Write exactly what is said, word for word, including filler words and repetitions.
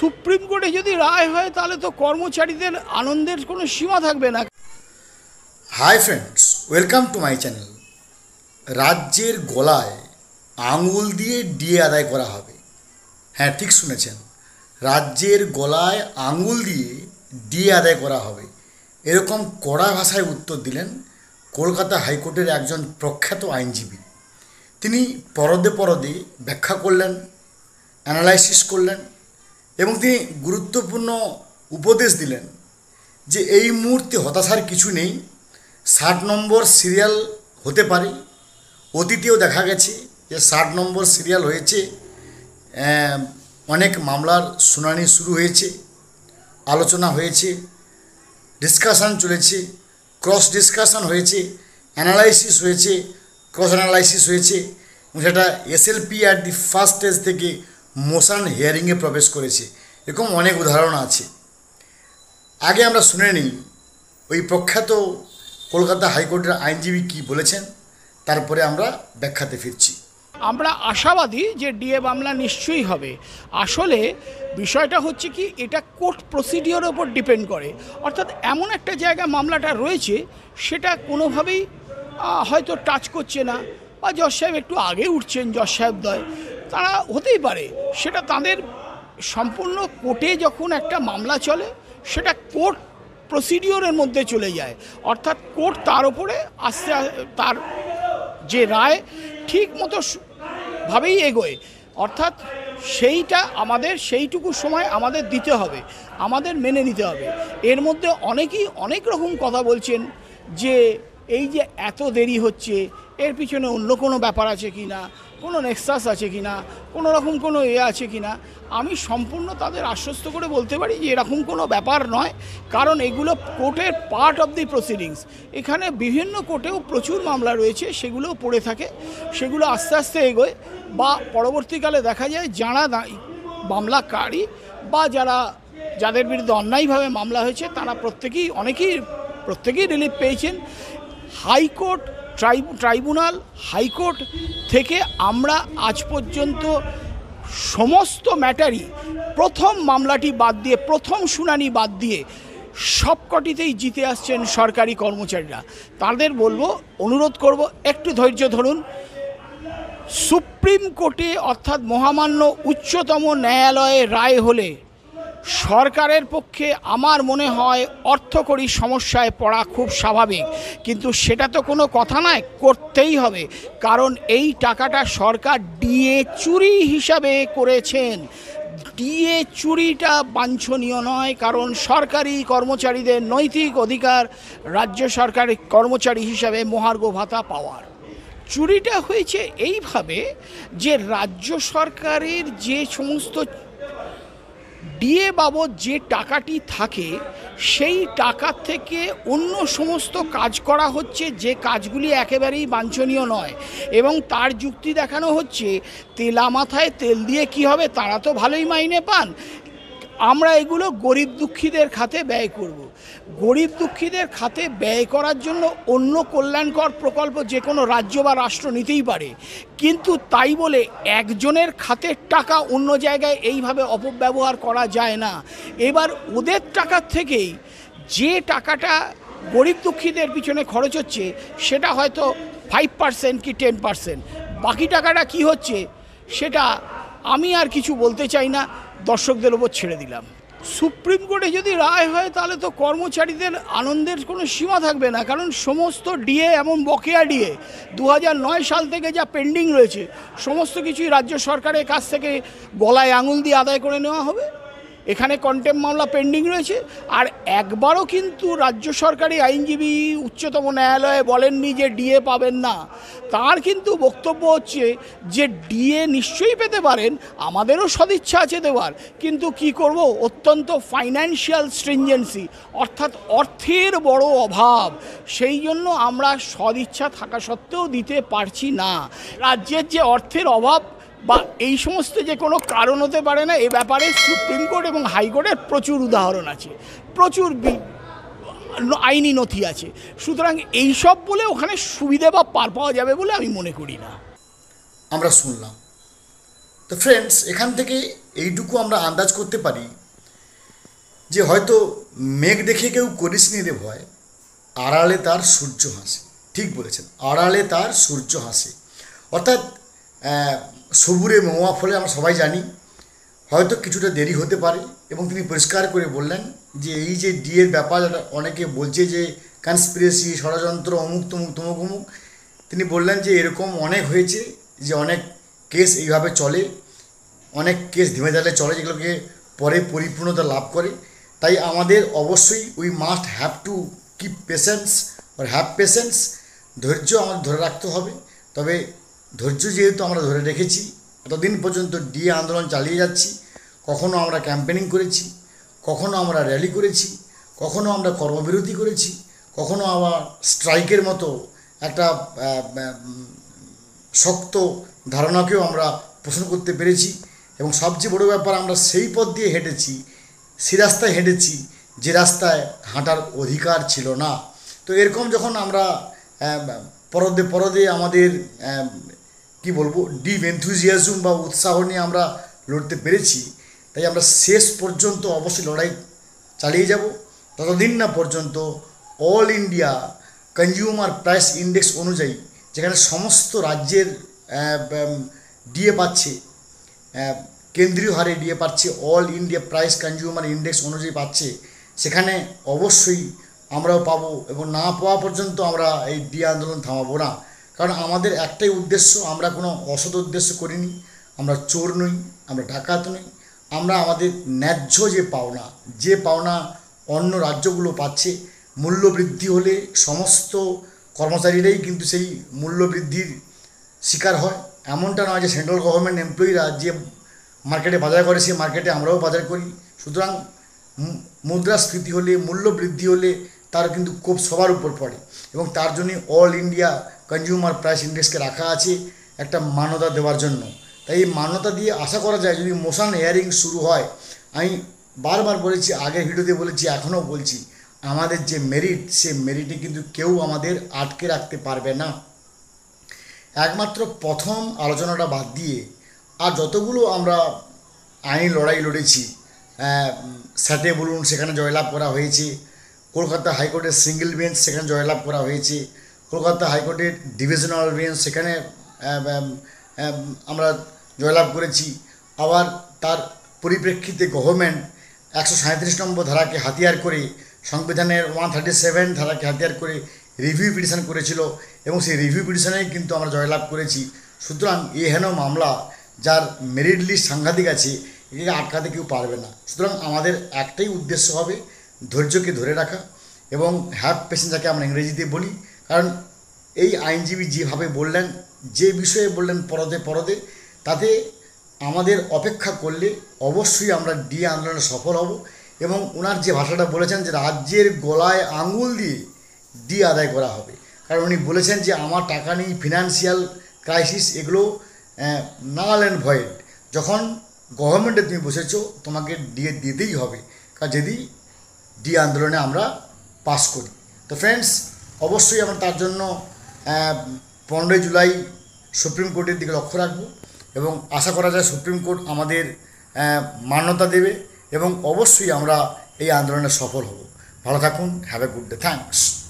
Supreme কোর্টে যদি রায় হয় তাহলে তো কর্মচারীদের আনন্দের কোনো সীমা থাকবে না। Hi friends, welcome to my channel. রাজ্যের গলায় আঙুল দিয়ে ডিএ আদায় করা হবে। হ্যাঁ, ঠিক শুনেছেন, রাজ্যের গলায় আঙুল দিয়ে ডিএ আদায় করা হবে, এরকম কড়া ভাষায় উত্তর দিলেন কলকাতা হাইকোর্টের একজন প্রখ্যাত আইনজীবী। তিনি পরদে পরদে ব্যাখ্যা করলেন, অ্যানালাইসিস করলেন এবং তিনি গুরুত্বপূর্ণ উপদেশ দিলেন যে এই মুহূর্তে হতাশার কিছু নেই। ষাট নম্বর সিরিয়াল হতে পারে, অতীতেও দেখা গেছে যে ষাট নম্বর সিরিয়াল হয়েছে, অনেক মামলার শুনানি শুরু হয়েছে, আলোচনা হয়েছে, ডিসকাশন চলেছে, ক্রস ডিসকাশন হয়েছে, অ্যানালাইসিস হয়েছে, ক্রস অ্যানালাইসিস হয়েছে এবং সেটা SLP at the first stage থেকে মোশন হিয়ারিংয়ে প্রবেশ করেছে। এরকম অনেক উদাহরণ আছে। আগে আমরা শুনে নিই ওই প্রখ্যাত কলকাতা হাইকোর্টের আইনজীবী কী বলেছেন, তারপরে আমরা ব্যাখ্যাতে ফিরছি। আমরা আশাবাদী যে ডিএ মামলা নিশ্চয়ই হবে। আসলে বিষয়টা হচ্ছে কি, এটা কোর্ট প্রসিডিওর ওপর ডিপেন্ড করে। অর্থাৎ এমন একটা জায়গা মামলাটা রয়েছে সেটা কোনোভাবেই হয়তো টাচ করছে না, বা জজ সাহেব একটু আগে উঠছেন, জজ সাহেবদ্বয় তারা হতেই পারে, সেটা তাদের সম্পূর্ণ কোর্টে যখন একটা মামলা চলে সেটা কোর্ট প্রসিডিওরের মধ্যে চলে যায়। অর্থাৎ কোর্ট তার ওপরে আস্তে তার যে রায় ঠিক মতো ভাবেই এগোয়। অর্থাৎ সেইটা আমাদের সেইটুকু সময় আমাদের দিতে হবে, আমাদের মেনে নিতে হবে। এর মধ্যে অনেকেই অনেক রকম কথা বলছেন যে এই যে এত দেরি হচ্ছে এর পিছনে অন্য কোনো ব্যাপার আছে কি না, কোনো নেক্সাস আছে কি না, কোনো রকম কোনো এ আছে কি না। আমি সম্পূর্ণ তাদের আশ্বস্ত করে বলতে পারি যে এরকম কোনো ব্যাপার নয়, কারণ এগুলো কোর্টের পার্ট অফ দি প্রসিডিংস। এখানে বিভিন্ন কোর্টেও প্রচুর মামলা রয়েছে, সেগুলোও পড়ে থাকে, সেগুলো আস্তে আস্তে এগোয়, বা পরবর্তীকালে দেখা যায় যারা মামলাকারী বা যারা যাদের বিরুদ্ধে অন্যায়ভাবে মামলা হয়েছে তারা প্রত্যেকেই অনেকেই প্রত্যেকেই রিলিফ পেয়েছেন। হাইকোর্ট ট্রাইব্যুনাল হাইকোর্ট থেকে আমরা আজ পর্যন্ত সমস্ত ম্যাটারই প্রথম মামলাটি বাদ দিয়ে, প্রথম শুনানি বাদ দিয়ে সবকটিতেই জিতে আসছেন সরকারি কর্মচারীরা। তাদের বলবো, অনুরোধ করব, একটু ধৈর্য ধরুন। সুপ্রিম কোর্টে অর্থাৎ মহামান্য উচ্চতম ন্যায়ালয়ে রায় হলে সরকারের পক্ষে আমার মনে হয় অর্থকরী সমস্যায় পড়া খুব স্বাভাবিক, কিন্তু সেটা তো কোনো কথা নয়, করতেই হবে। কারণ এই টাকাটা সরকার ডিএ চুরি হিসাবে করেছেন। ডিএ চুরিটা বাঞ্ছনীয় নয়, কারণ সরকারি কর্মচারীদের নৈতিক অধিকার রাজ্য সরকারি কর্মচারী হিসাবে মহার্ঘ ভাতা পাওয়ার। চুরিটা হয়েছে এইভাবে যে রাজ্য সরকারের যে সমস্ত ডিএ বাবদ যে টাকাটি থাকে সেই টাকা থেকে অন্য সমস্ত কাজ করা হচ্ছে, যে কাজগুলি একেবারেই বাঞ্ছনীয় নয়। এবং তার যুক্তি দেখানো হচ্ছে তেলা মাথায় তেল দিয়ে কি হবে, তারা তো ভালোই মাইনে পান, আমরা এগুলো গরিব দুঃখীদের খাতে ব্যয় করব। গরিব দুঃখীদের খাতে ব্যয় করার জন্য অন্য কল্যাণকর প্রকল্প যে কোনো রাজ্য বা রাষ্ট্র নিতেই পারে, কিন্তু তাই বলে একজনের খাতের টাকা অন্য জায়গায় এইভাবে অপব্যবহার করা যায় না। এবার ওদের টাকার থেকেই যে টাকাটা গরিব দুঃখীদের পিছনে খরচ হচ্ছে সেটা হয়তো ফাইভ পার্সেন্ট কি টেন পার্সেন্ট, বাকি টাকাটা কি হচ্ছে সেটা আমি আর কিছু বলতে চাই না, দর্শকদের ওপর ছেড়ে দিলাম। সুপ্রিম কোর্টে যদি রায় হয় তাহলে তো কর্মচারীদের আনন্দের কোনো সীমা থাকবে না, কারণ সমস্ত ডিএ, এমন বকেয়া ডিএ দু হাজার নয় সাল থেকে যা পেন্ডিং রয়েছে সমস্ত কিছুই রাজ্য সরকারের কাছ থেকে গলায় আঙুল দিয়ে আদায় করে নেওয়া হবে। এখানে কন্টেম্প মামলা পেন্ডিং রয়েছে। আর একবারও কিন্তু রাজ্য সরকারি আইনজীবী উচ্চতম ন্যায়ালয়ে বলেননি যে ডিএ পাবেন না। তার কিন্তু বক্তব্য হচ্ছে যে ডিএ নিশ্চয়ই পেতে পারেন, আমাদেরও সদিচ্ছা আছে দেওয়ার, কিন্তু কি করব, অত্যন্ত ফাইন্যান্সিয়াল স্ট্রিনজেন্সি অর্থাৎ অর্থের বড় অভাব, সেই জন্য আমরা সদিচ্ছা থাকা সত্ত্বেও দিতে পারছি না। রাজ্যের যে অর্থের অভাব বা এই সমস্ত যে কোনো কারণ হতে পারে না, এ ব্যাপারে সুপ্রিম কোর্ট এবং হাইকোর্টের প্রচুর উদাহরণ আছে, প্রচুর আইনি নথি আছে। সুতরাং এইসব বলে ওখানে সুবিধে বা পার পাওয়া যাবে বলে আমি মনে করি না। আমরা শুনলাম তো তো ফ্রেন্ডস, এখান থেকে এইটুকু আমরা আন্দাজ করতে পারি যে হয়তো মেঘ দেখে কেউ করিস নি রে ভয়, আড়ালে তার সূর্য হাসে। ঠিক বলেছেন, আড়ালে তার সূর্য হাসে। অর্থাৎ সবুরে মহুয়া ফলে আমরা সবাই জানি হয়তো কিছুটা দেরি হতে পারে, এবং তিনি পরিষ্কার করে বললেন যে এই যে ডিএর ব্যাপার, অনেকে বলছে যে কনস্পিরেসি, ষড়যন্ত্র, অমুক তমুক তমুক অমুক, তিনি বললেন যে এরকম অনেক হয়েছে, যে অনেক কেস এইভাবে চলে, অনেক কেস ধিমে ধালে চলে, যেগুলোকে পরে পরিপূর্ণতা লাভ করে। তাই আমাদের অবশ্যই we must have to keep patience আর হ্যাভ পেশেন্স, ধৈর্য আমাদের ধরে রাখতে হবে। তবে ধৈর্য যেহেতু আমরা ধরে রেখেছি, এতদিন পর্যন্ত ডিএ আন্দোলন চালিয়ে যাচ্ছি, কখনো আমরা ক্যাম্পেনিং করেছি, কখনো আমরা র্যালি করেছি, কখনো আমরা কর্মবিরতি করেছি, কখনো আবার স্ট্রাইকের মতো একটা শক্ত ধারণাকেও আমরা পোষণ করতে পেরেছি। এবং সবচেয়ে বড় ব্যাপার, আমরা সেই পথ দিয়ে হেঁটেছি, সেই রাস্তায় হেঁটেছি যে রাস্তায় হাঁটার অধিকার ছিল না। তো এরকম যখন আমরা পরদে পরদে আমাদের কি বলবো ডিপ এনথুজিয়াজম বা উৎসাহ নিয়ে আমরা লড়তে পেরেছি, তাই আমরা শেষ পর্যন্ত অবশ্যই লড়াই চালিয়ে যাব, ততদিন না পর্যন্ত all India consumer price index অনুযায়ী, যেখানে সমস্ত রাজ্যের ডিএ পাচ্ছে, কেন্দ্রীয় হারে ডিএ পাচ্ছে, all India price consumer index অনুযায়ী পাচ্ছে, সেখানে অবশ্যই আমরাও পাবো। এবং না পাওয়া পর্যন্ত আমরা এই ডিএ আন্দোলন থামাবো না, কারণ আমাদের একটাই উদ্দেশ্য, আমরা কোনো অসৎ উদ্দেশ্য করিনি, আমরা চোর নই, আমরা ডাকাত নই, আমরা আমাদের ন্যায্য যে পাওনা, যে পাওনা অন্য রাজ্যগুলো পাচ্ছে, মূল্যবৃদ্ধি হলে সমস্ত কর্মচারীরাই কিন্তু সেই মূল্যবৃদ্ধির শিকার হয়। এমনটা নয় যে সেন্ট্রাল গভর্নমেন্ট এমপ্লয়িরা যে মার্কেটে বাজার করে সেই মার্কেটে আমরাও বাজার করি। সুতরাং মুদ্রাস্ফীতি হলে, মূল্যবৃদ্ধি হলে তার কিন্তু খুব সবার উপর পড়ে, এবং তার জন্যই অল ইন্ডিয়া কনজিউমার প্রাইস ইন্ডেক্সকে রাখা আছে একটা মান্যতা দেওয়ার জন্য। তাই এই মান্যতা দিয়ে আশা করা যায় যদি মোশন হিয়ারিং শুরু হয়, আমি বারবার বলেছি, আগের ভিডিওতে বলেছি, এখনও বলছি, আমাদের যে মেরিট, সে মেরিটে কিন্তু কেউ আমাদের আটকে রাখতে পারবে না। একমাত্র প্রথম আলোচনাটা বাদ দিয়ে আর যতগুলো আমরা আইনি লড়াই লড়েছি, স্যাটে বলুন সেখানে জয়লাভ করা হয়েছে, কলকাতা হাইকোর্টের সিঙ্গেল বেঞ্চ সেখানে জয়লাভ করা হয়েছে, কলকাতা হাইকোর্টের ডিভিশনাল বেঞ্চ সেখানে আমরা জয়লাভ করেছি। আবার তার পরিপ্রেক্ষিতে গভর্নমেন্ট একশো সাঁত্রিশ নম্বর ধারাকে হাতিয়ার করে, সংবিধানের ওয়ান থার্টি সেভেন ধারাকে হাতিয়ার করে রিভিউ পিটিশন করেছিল, এবং সেই রিভিউ পিটিশনেই কিন্তু আমরা জয়লাভ করেছি। সুতরাং এ হেন মামলা, যার মেরিট লিস্ট সাংঘাতিক আছে, একে আটকাতে কেউ পারবে না। সুতরাং আমাদের একটাই উদ্দেশ্য হবে ধৈর্যকে ধরে রাখা এবং হ্যাভ পেশেন্স, যাকে আমরা ইংরেজিতে বলি। কারণ এই আইনজীবী যেভাবে বললেন, যে বিষয়ে বললেন পরদে পরদে, তাতে আমাদের অপেক্ষা করলে অবশ্যই আমরা ডিএ আন্দোলনে সফল হব। এবং ওনার যে ভাষাটা বলেছেন যে রাজ্যের গলায় আঙুল দিয়ে ডিএ আদায় করা হবে, কারণ উনি বলেছেন যে আমার টাকা নেই, ফিনান্সিয়াল ক্রাইসিস, এগুলো নাল অ্যান্ড ভয়েড। যখন গভর্নমেন্টে তুমি বসেছো, তোমাকে ডিএ দিতেই হবে, কারণ যদি ডিএ আন্দোলনে আমরা পাস করি। তো ফ্রেন্ডস, অবশ্যই আমরা তার জন্য পনেরোই জুলাই সুপ্রিম কোর্টের দিকে লক্ষ্য রাখবো, এবং আশা করা যায় সুপ্রিম কোর্ট আমাদের মান্যতা দেবে, এবং অবশ্যই আমরা এই আন্দোলনে সফল হব। ভালো থাকুন, have a good day, thanks.